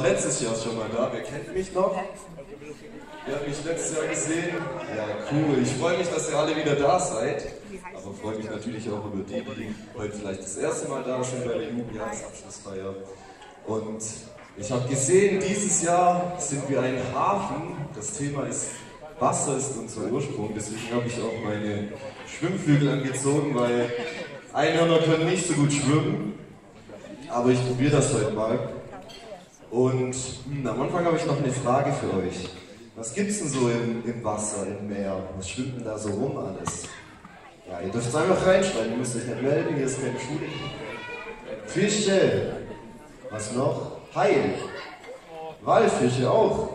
letztes Jahr schon mal da. Wer kennt mich noch? Wer hat mich letztes Jahr gesehen? Ja, cool. Ich freue mich, dass ihr alle wieder da seid. Aber freue mich natürlich auch über die, die heute vielleicht das erste Mal da sind bei der Jugendjahresabschlussfeier. Und ich habe gesehen, dieses Jahr sind wir ein Hafen. Das Thema ist Wasser ist unser Ursprung. Deswegen habe ich auch meine Schwimmflügel angezogen, weil Einhörner können nicht so gut schwimmen. Aber ich probiere das heute mal. Und am Anfang habe ich noch eine Frage für euch. Was gibt es denn so im Wasser, im Meer? Was schwimmt denn da so rum alles? Ja, ihr dürft es einfach reinschreiben, ihr müsst euch nicht melden, hier ist keine Schule. Fische. Was noch? Haie. Walfische auch.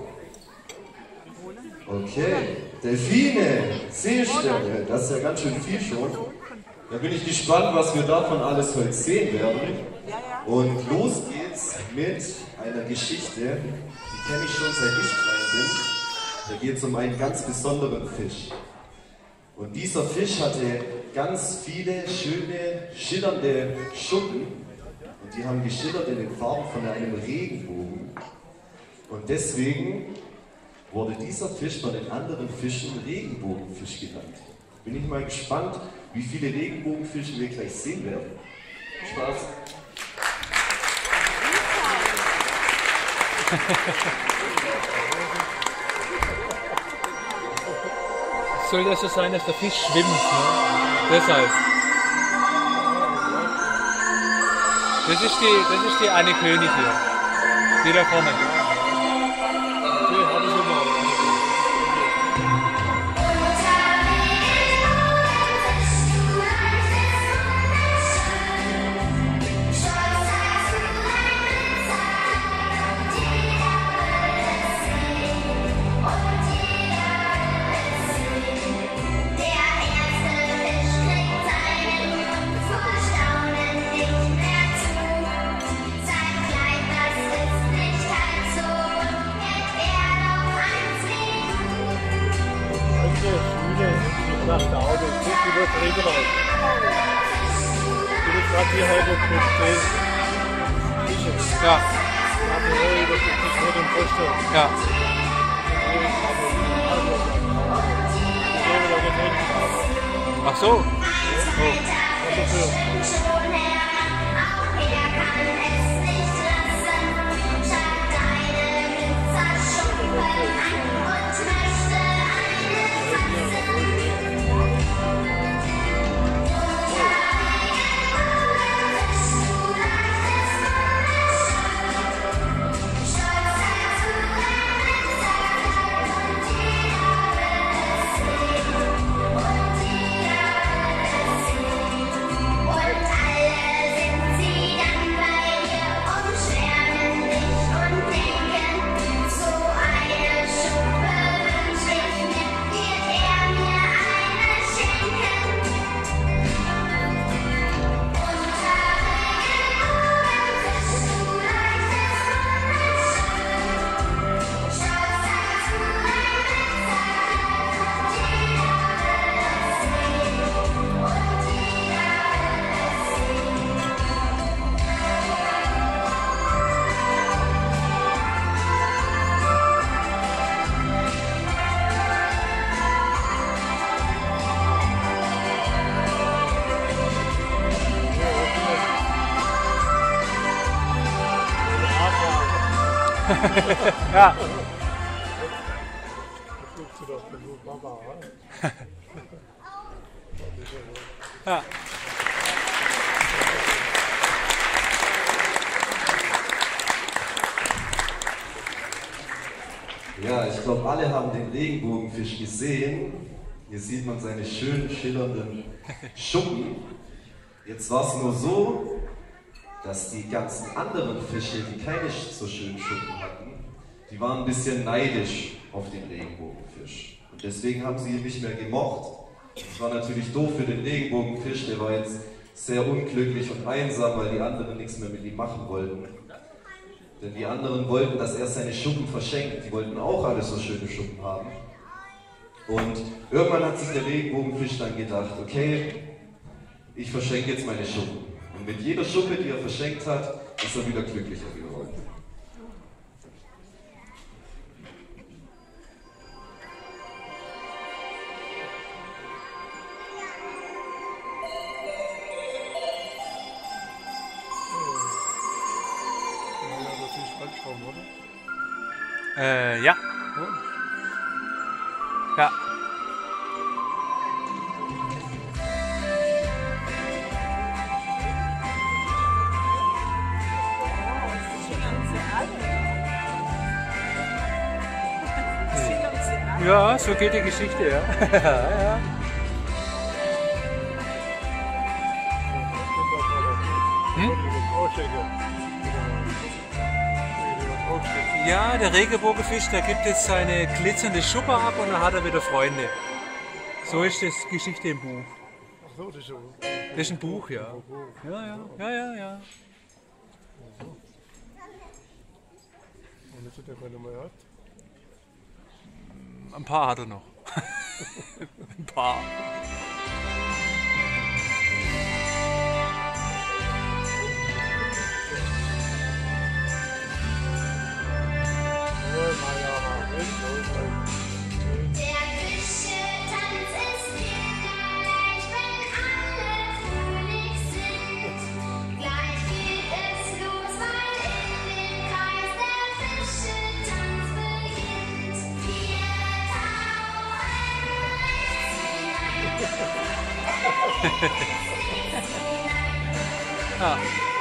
Okay. Delfine. Seesterne. Das ist ja ganz schön viel schon. Da bin ich gespannt, was wir davon alles heute sehen werden. Und los geht's mit einer Geschichte, die kenne ich schon seit ich klein bin. Da geht es um einen ganz besonderen Fisch. Und dieser Fisch hatte ganz viele schöne, schillernde Schuppen. Und die haben geschittert in den Farben von einem Regenbogen. Und deswegen wurde dieser Fisch von den anderen Fischen Regenbogenfisch genannt. Bin ich mal gespannt, wie viele Regenbogenfische wir gleich sehen werden. Spaß! Soll das so sein, dass der Fisch schwimmt, ne? Deshalb. Das ist die eine König hier. Die da vorne. Nach der Auto, nicht über das Regenwald. Ich bin gerade hier heute mit Fische. Ja. Das ist nur den Vorstand. Ja. Ach so. Oh. Ja. Ja. Ja, ich glaube, alle haben den Regenbogenfisch gesehen. Hier sieht man seine schönen, schillernden Schuppen. Jetzt war es nur so, dass die ganzen anderen Fische, die keine so schönen Schuppen hatten, die waren ein bisschen neidisch auf den Regenbogenfisch. Und deswegen haben sie ihn nicht mehr gemocht. Das war natürlich doof für den Regenbogenfisch, der war jetzt sehr unglücklich und einsam, weil die anderen nichts mehr mit ihm machen wollten. Denn die anderen wollten, dass er seine Schuppen verschenkt. Die wollten auch alle so schöne Schuppen haben. Und irgendwann hat sich der Regenbogenfisch dann gedacht, okay, ich verschenke jetzt meine Schuppen. Und mit jeder Schuppe, die er verschenkt hat, ist er wieder glücklicher geworden. ist Waldstrom, oder? Ja. Ja. Ja. Ja, so geht die Geschichte, ja. Ja. Ja, der Regenbogenfisch, der gibt jetzt seine glitzernde Schuppe ab und dann hat er wieder Freunde. So ist das Geschichte im Buch. Ach so, das ist so. Das ist ein Buch, ja. Ja. Und jetzt hat er keine mehr gehabt. Ein paar hat er noch. Ein paar. Der Fischetanz ist gleich, wenn alle fröhlich sind. Gleich geht es los, weil in dem Kreis der Fischetanz beginnt. Wir tauchen rechts hinein, Ah.